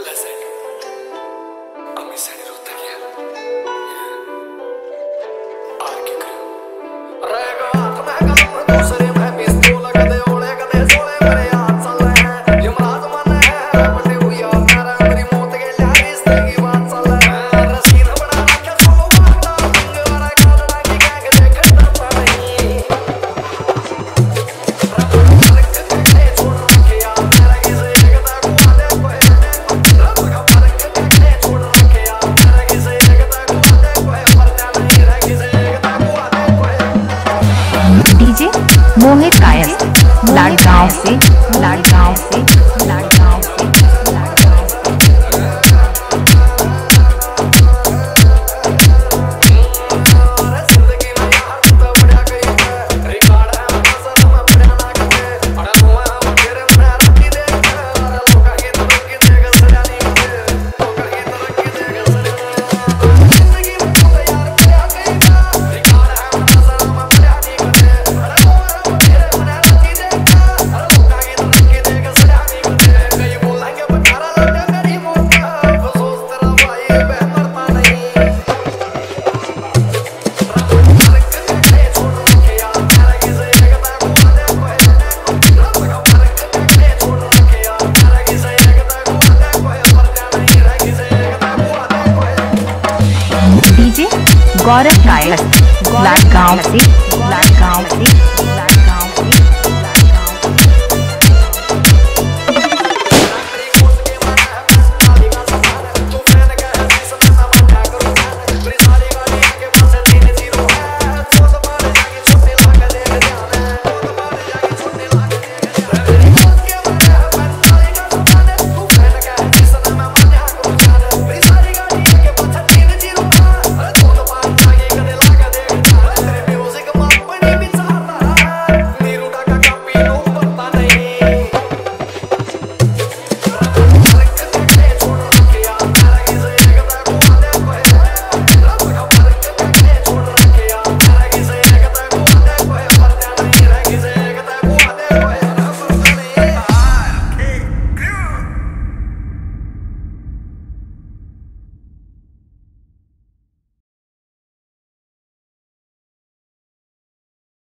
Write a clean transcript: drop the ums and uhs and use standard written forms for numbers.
Listen, Amit Saini Rohtakiya. आगे करो। रहेगा हाथ में कलम दूसरे में पिस्तौल कदे ओले कदे सोले मेरे हाथ चल रहे हैं यमराज मन है बटे हुई और मेरा मेरी मौत के लिए रिश्ते की बात चल रही है रसीद बना के सो वाला रंग वाला काला की गैंग देखता पानी रब के छोड़ रखे यार मेरा किसे एकता को दे कोई रब का फर्क के छोड़ रखे यार मेरा किसे एकता को दे कोई पर्दा नहीं रह किसे एकता को दे कोई डीजे मोहित कायस्थ लाडगांव से लाडगांव से लाडगांव से गौरव कायस्थ लाडगांव से लाडगांव से